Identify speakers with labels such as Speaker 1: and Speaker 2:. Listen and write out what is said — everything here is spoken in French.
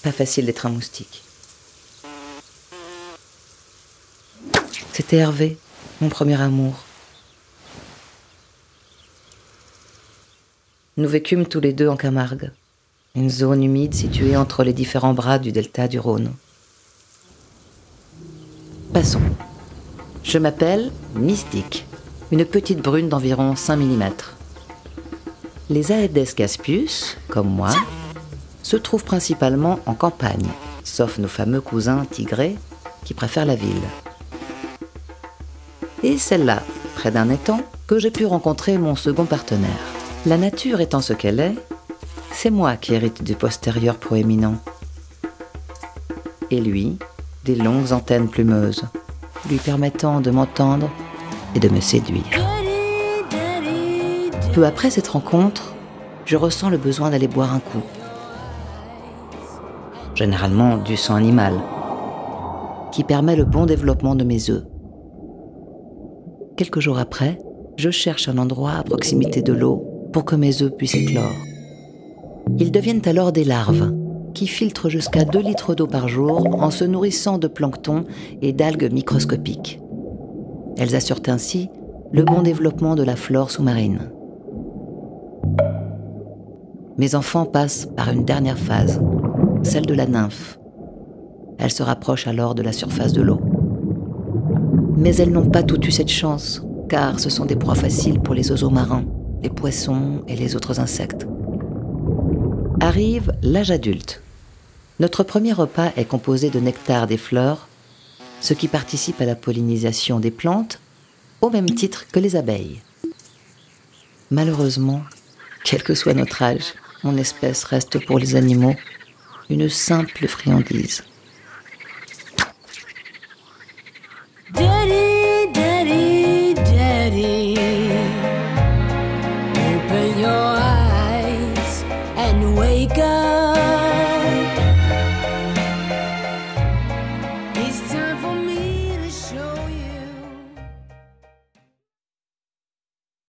Speaker 1: Pas facile d'être un moustique. C'était Hervé, mon premier amour. Nous vécûmes tous les deux en Camargue, une zone humide située entre les différents bras du delta du Rhône. Passons. Je m'appelle Mystique, une petite brune d'environ 5 mm. Les Aedes caspius, comme moi, se trouvent principalement en campagne, sauf nos fameux cousins tigrés qui préfèrent la ville. Et celle-là, près d'un étang, que j'ai pu rencontrer mon second partenaire. La nature étant ce qu'elle est, c'est moi qui hérite du postérieur proéminent. Et lui, des longues antennes plumeuses, lui permettant de m'entendre et de me séduire. Peu après cette rencontre, je ressens le besoin d'aller boire un coup. Généralement du sang animal, qui permet le bon développement de mes œufs. Quelques jours après, je cherche un endroit à proximité de l'eau pour que mes œufs puissent éclore. Ils deviennent alors des larves, qui filtrent jusqu'à 2 litres d'eau par jour en se nourrissant de plancton et d'algues microscopiques. Elles assurent ainsi le bon développement de la flore sous-marine. Mes enfants passent par une dernière phase, celle de la nymphe. Elles se rapprochent alors de la surface de l'eau. Mais elles n'ont pas toutes eu cette chance, car ce sont des proies faciles pour les oiseaux marins, les poissons et les autres insectes. Arrive l'âge adulte. Notre premier repas est composé de nectar des fleurs, ce qui participe à la pollinisation des plantes, au même titre que les abeilles. Malheureusement, quel que soit notre âge, mon espèce reste pour les animaux une simple friandise.